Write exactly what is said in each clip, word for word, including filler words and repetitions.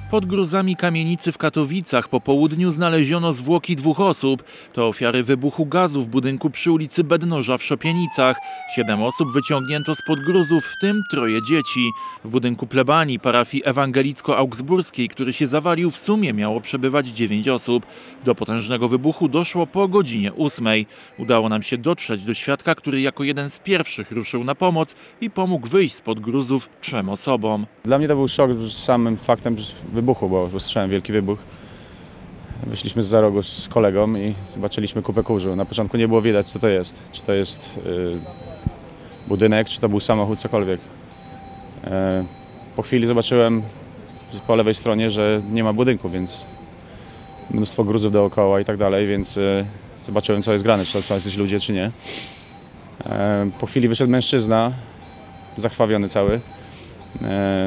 Pod gruzami kamienicy w Katowicach po południu znaleziono zwłoki dwóch osób. To ofiary wybuchu gazu w budynku przy ulicy Bednoża w Szopienicach. Siedem osób wyciągnięto spod gruzów, w tym troje dzieci. W budynku plebanii parafii ewangelicko-augsburskiej, który się zawalił, w sumie miało przebywać dziewięć osób. Do potężnego wybuchu doszło po godzinie ósmej. Udało nam się dotrzeć do świadka, który jako jeden z pierwszych ruszył na pomoc i pomógł wyjść spod gruzów trzem osobom. Dla mnie to był szok samym faktem wybuchu, bo słyszałem wielki wybuch. Wyszliśmy z za rogu z kolegą i zobaczyliśmy kupę kurzu. Na początku nie było widać, co to jest. Czy to jest yy, budynek, czy to był samochód, cokolwiek. Yy, po chwili zobaczyłem po lewej stronie, że nie ma budynku, więc mnóstwo gruzów dookoła i tak dalej, więc yy, zobaczyłem, co jest grane, czy to są jacyś ludzie, czy nie. Yy, po chwili wyszedł mężczyzna, zakrwawiony cały. Yy,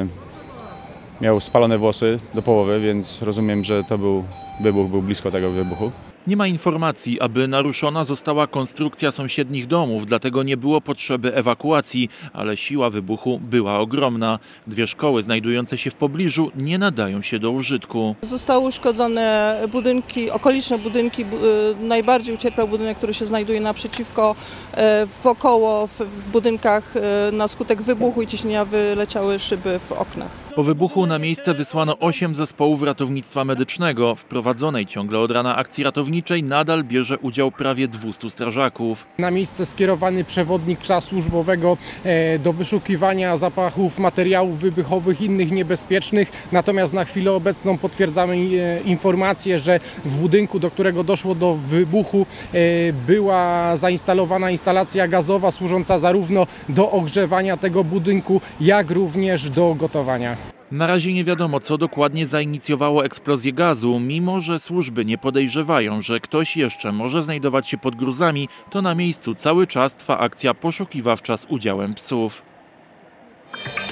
Miał spalone włosy do połowy, więc rozumiem, że to był wybuch, był blisko tego wybuchu. Nie ma informacji, aby naruszona została konstrukcja sąsiednich domów, dlatego nie było potrzeby ewakuacji, ale siła wybuchu była ogromna. Dwie szkoły znajdujące się w pobliżu nie nadają się do użytku. Zostały uszkodzone budynki, okoliczne budynki. Najbardziej ucierpiał budynek, który się znajduje naprzeciwko, wokoło, w budynkach na skutek wybuchu i ciśnienia wyleciały szyby w oknach. Po wybuchu na miejsce wysłano osiem zespołów ratownictwa medycznego. W prowadzonej ciągle od rana akcji ratowniczej nadal bierze udział prawie dwustu strażaków. Na miejsce skierowany przewodnik psa służbowego do wyszukiwania zapachów materiałów wybuchowych, innych niebezpiecznych. Natomiast na chwilę obecną potwierdzamy informację, że w budynku, do którego doszło do wybuchu, była zainstalowana instalacja gazowa służąca zarówno do ogrzewania tego budynku, jak również do gotowania. Na razie nie wiadomo, co dokładnie zainicjowało eksplozję gazu. Mimo że służby nie podejrzewają, że ktoś jeszcze może znajdować się pod gruzami, to na miejscu cały czas trwa akcja poszukiwawcza z udziałem psów.